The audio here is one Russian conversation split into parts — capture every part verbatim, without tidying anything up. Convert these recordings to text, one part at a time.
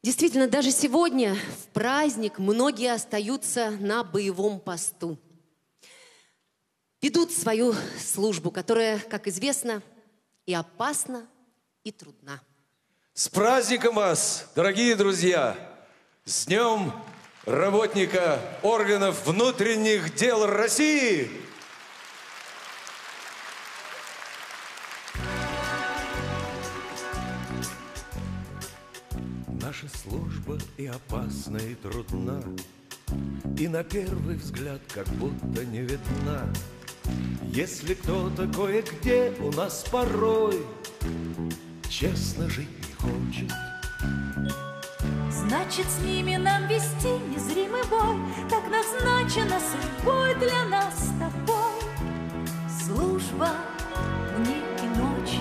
Действительно, даже сегодня, в праздник, многие остаются на боевом посту. Ведут свою службу, которая, как известно, и опасна, и трудна. С праздником вас, дорогие друзья! С Днем работника органов внутренних дел России! Наша служба и опасна, и трудна, и на первый взгляд как будто не видна. Если кто-то кое-где у нас порой честно жить не хочет, значит, с ними нам вести незримый бой. Так назначено судьбой для нас с тобой. Служба дни и ночи.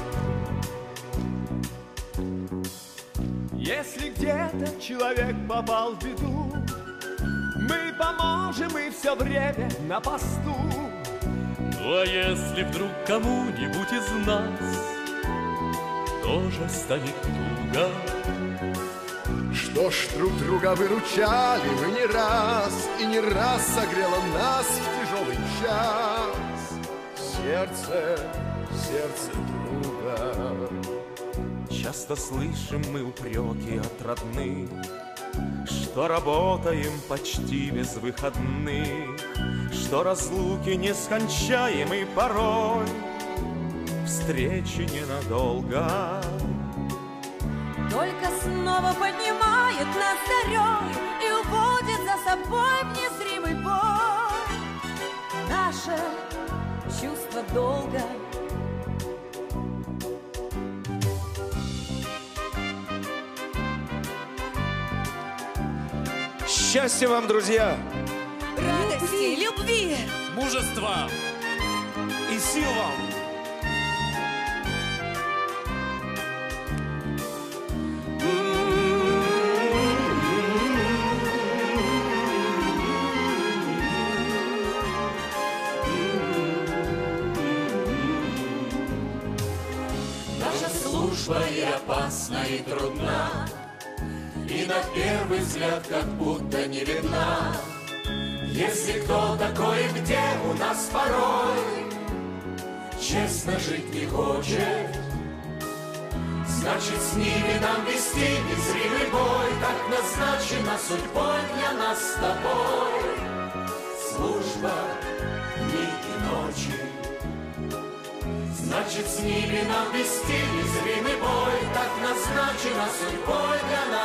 Если где-то человек попал в беду, мы поможем и все время на посту. Ну а если вдруг кому-нибудь из нас тоже станет туго, что ж, друг друга выручали мы не раз, и не раз согрело нас в тяжелый час сердце, сердце друга. часто слышим мы упреки от родных, что работаем почти без выходных, что разлуки нескончаемы порой, встречи ненадолго. Только снова поднимает нас зарей и уводит за собой в незримый бой. Наше чувство долга. Счастья вам, друзья! Радости, любви, мужества и сил вам! Наша служба и опасна, и трудна, и на первый взгляд как будто не видна. Если кто такой, где у нас порой честно жить не хочет, значит, с ними нам вести незримый бой. Так назначена судьбой для нас с тобой. Служба дни и ночи, значит, с ними нам вести незримый бой. Так назначена судьбой для нас.